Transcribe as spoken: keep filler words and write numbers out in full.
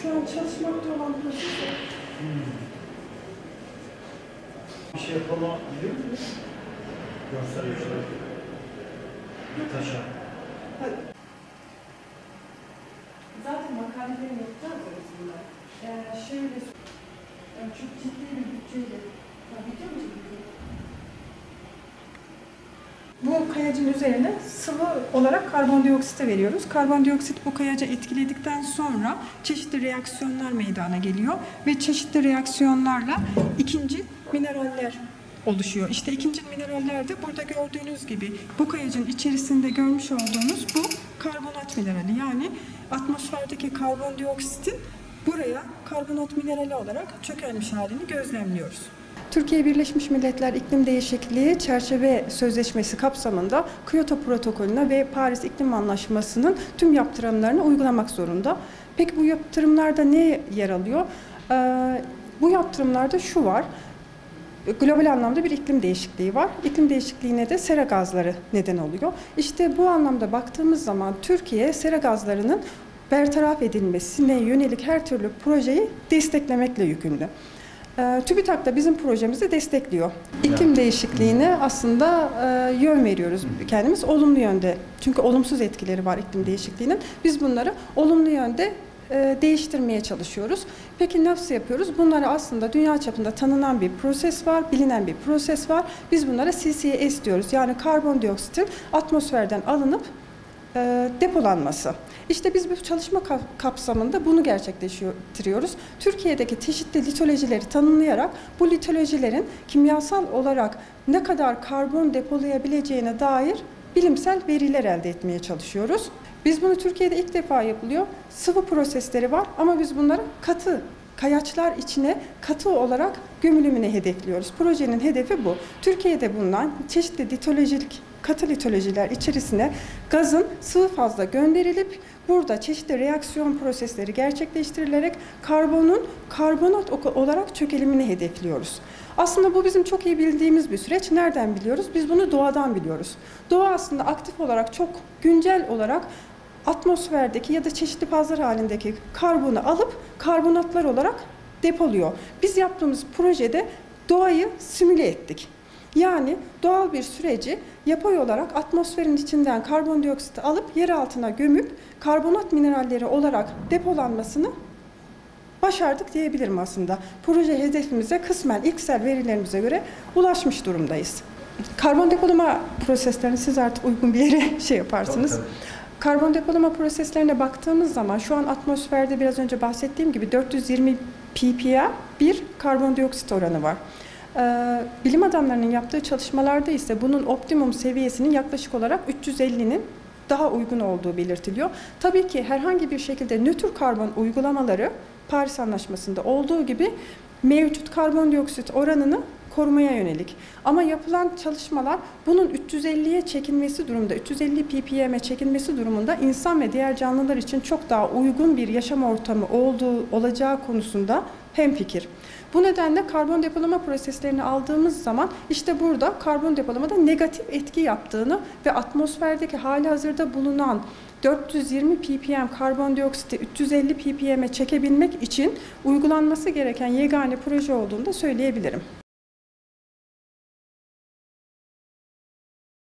şu an çalışmakta olan proses o. Hmm. Bir şey yapabiliyor muyuz? Görsel yaşarak. Taşa. Hadi. Zaten makalelerin yapacağız arasında. Ee, şöyle, yani çok ciddi bir bütçeyle. Ya biliyor musun? Bu kayacın üzerine sıvı olarak karbondioksiti veriyoruz. Karbondioksit bu kayacı etkiledikten sonra çeşitli reaksiyonlar meydana geliyor ve çeşitli reaksiyonlarla ikinci mineraller oluşuyor. İşte ikinci mineraller de burada gördüğünüz gibi bu kayacın içerisinde görmüş olduğunuz bu karbonat minerali. Yani atmosferdeki karbondioksitin buraya karbonat minerali olarak çökelmiş halini gözlemliyoruz. Türkiye Birleşmiş Milletler İklim Değişikliği Çerçeve Sözleşmesi kapsamında Kyoto Protokolü'ne ve Paris İklim Anlaşması'nın tüm yaptırımlarını uygulamak zorunda. Peki bu yaptırımlarda ne yer alıyor? Ee, bu yaptırımlarda şu var. Global anlamda bir iklim değişikliği var. İklim değişikliğine de sera gazları neden oluyor. İşte bu anlamda baktığımız zaman Türkiye sera gazlarının bertaraf edilmesine yönelik her türlü projeyi desteklemekle yükümlü. E, TÜBİTAK da bizim projemizi destekliyor. İklim değişikliğine aslında e, yön veriyoruz kendimiz olumlu yönde. Çünkü olumsuz etkileri var iklim değişikliğinin. Biz bunları olumlu yönde e, değiştirmeye çalışıyoruz. Peki nasıl yapıyoruz? Bunları aslında dünya çapında tanınan bir proses var, bilinen bir proses var. Biz bunlara C C S diyoruz. Yani karbondioksitin atmosferden alınıp e, depolanması. İşte biz bu çalışma kapsamında bunu gerçekleştiriyoruz. Türkiye'deki çeşitli litolojileri tanımlayarak bu litolojilerin kimyasal olarak ne kadar karbon depolayabileceğine dair bilimsel veriler elde etmeye çalışıyoruz. Biz bunu Türkiye'de ilk defa yapılıyor. Sıvı prosesleri var ama biz bunları katı, kayaçlar içine katı olarak gömülümüne hedefliyoruz. Projenin hedefi bu. Türkiye'de bulunan çeşitli litolojik katı litolojiler içerisine gazın sıvı fazla gönderilip burada çeşitli reaksiyon prosesleri gerçekleştirilerek karbonun karbonat olarak çökelimini hedefliyoruz. Aslında bu bizim çok iyi bildiğimiz bir süreç. Nereden biliyoruz? Biz bunu doğadan biliyoruz. Doğa aslında aktif olarak çok güncel olarak atmosferdeki ya da çeşitli fazlar halindeki karbonu alıp karbonatlar olarak depoluyor. Biz yaptığımız projede doğayı simüle ettik. Yani doğal bir süreci yapay olarak atmosferin içinden karbondioksiti alıp yer altına gömüp karbonat mineralleri olarak depolanmasını başardık diyebilirim aslında. Proje hedefimize kısmen ilksel verilerimize göre ulaşmış durumdayız. Karbon depolama proseslerini siz artık uygun bir yere şey yaparsınız. Tabii, tabii. Karbon depolama proseslerine baktığımız zaman şu an atmosferde biraz önce bahsettiğim gibi dört yüz yirmi ppm bir karbondioksit oranı var. Ee, bilim adamlarının yaptığı çalışmalarda ise bunun optimum seviyesinin yaklaşık olarak üç yüz ellinin daha uygun olduğu belirtiliyor. Tabii ki herhangi bir şekilde nötr karbon uygulamaları Paris Anlaşması'nda olduğu gibi mevcut karbondioksit oranını korumaya yönelik. Ama yapılan çalışmalar bunun üç yüz elliye çekilmesi durumunda, üç yüz elli ppm'e çekilmesi durumunda insan ve diğer canlılar için çok daha uygun bir yaşam ortamı olduğu olacağı konusunda hemfikir. Bu nedenle karbon depolama proseslerini aldığımız zaman işte burada karbon depolamada negatif etki yaptığını ve atmosferdeki halihazırda bulunan dört yüz yirmi ppm karbondioksiti üç yüz elli ppm'e çekebilmek için uygulanması gereken yegane proje olduğunu da söyleyebilirim.